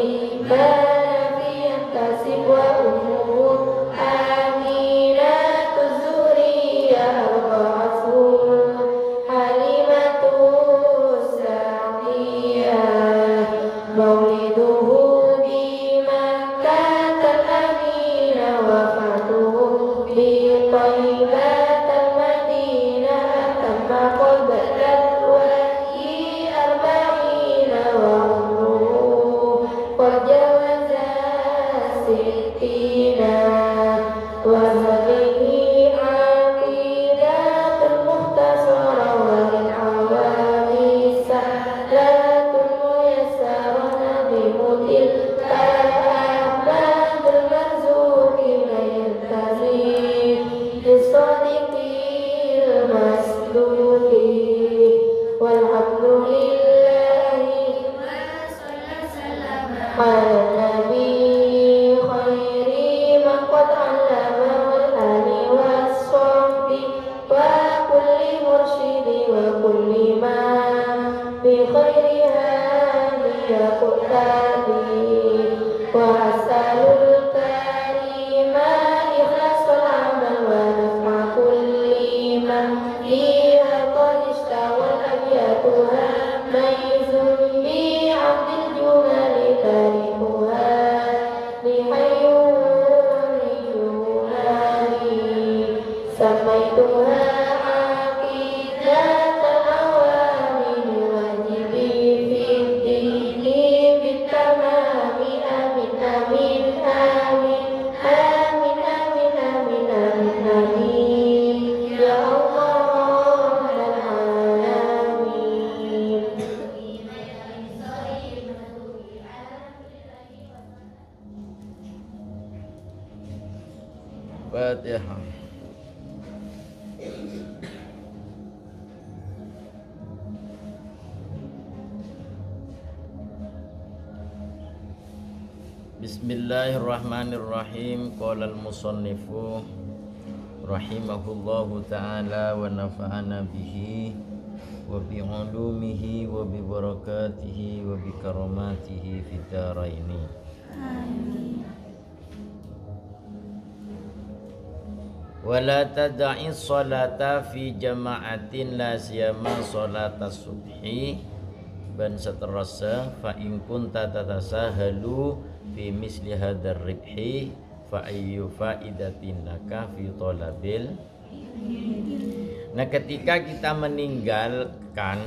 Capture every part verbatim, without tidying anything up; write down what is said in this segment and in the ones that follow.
Fatihah. Bismillahirrahmanirrahim. Qala al-musannifu rahimahullahu ta'ala wa nafa'ana bihi wa bi ulumihi wa bi barakatihi wa bi karamatihi fid dharaini. Amin. Wala tad'i sholata fi jama'atin la siyama sholatas subhi ban seterasa fa in kunta tatasahalu fi misli hadzal ribhi fa ayyu faidatin laka fi talabil. Nah, ketika kita meninggalkan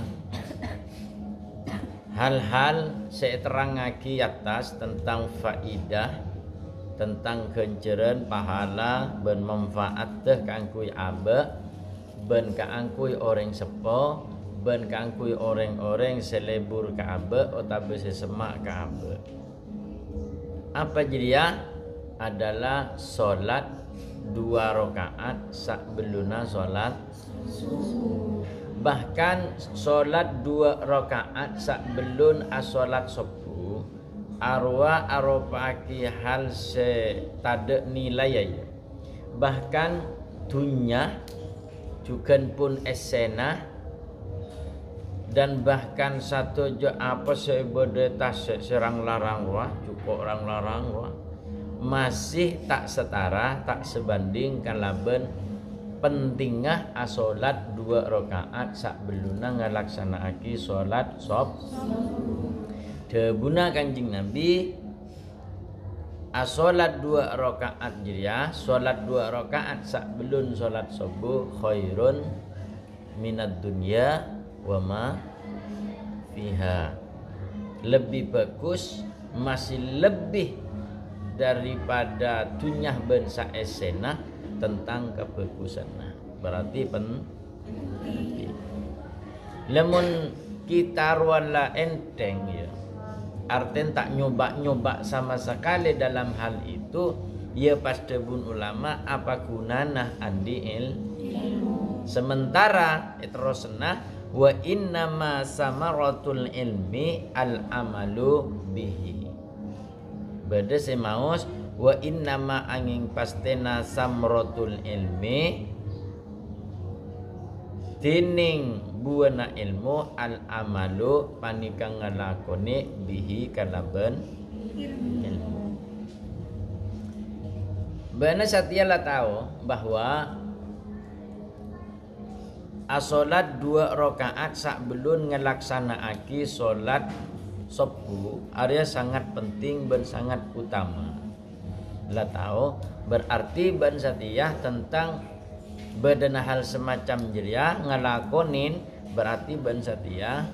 hal-hal saya terangake atas tentang faidah, tentang kenceran pahala ben manfaat teh kangkui abe ben kaangkui orang sepo ben kaangkui orang-orang selebur ka abe otabe sesemak ka abe. Apa jadi ya? Adalah solat dua rakaat sebelumna solat subuh. Bahkan solat dua rakaat sebelum asolat subuh arwah aropaki hal se tada nilai ya. Bahkan dunya juga pun esena dan bahkan satu je apa sebode tas serang larang wah cukup orang larang wah masih tak setara tak sebanding kalaben pentingah asolat dua rakaat sebelumna ngalaksanaaki solat sob. Debuna Kanjeng Nabi asolat dua rakaat jadi solat dua rakaat sebelum solat subuh khairun minad dunya wa ma fiha, lebih bagus masih lebih daripada dunyah bensa esena tentang kebagusannya. Berarti penting. Lemun kita ruanlah enteng ya. Artinya tak nyoba-nyoba sama sekali dalam hal itu, ya pasti bun ulama apa gunana andi ilmu. Sementara terusna wa innama samaratul ilmi al amalu bihi. Beda semaus wa innama angin pastena samratul ilmi tining buana ilmu al amalu panikang ngalakoni bihi kalaben ilmu. Benar satialah tahu bahwa asolat dua rakaat sebelum ngelaksanaaki solat subuh area sangat penting dan sangat utama. Lah tahu berarti ban satiyah tentang bedana hal semacam jeria ngelakonin berarti ban satiyah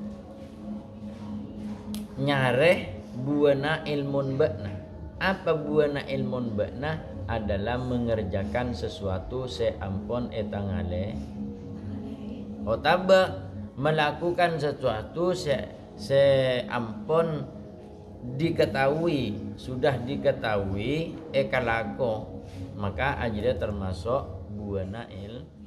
nyareh buana ilmun bakna. Apa buana ilmun bakna? Adalah mengerjakan sesuatu seampun etangale otaba melakukan sesuatu se seampun diketahui sudah diketahui ekalako maka aja termasuk buana il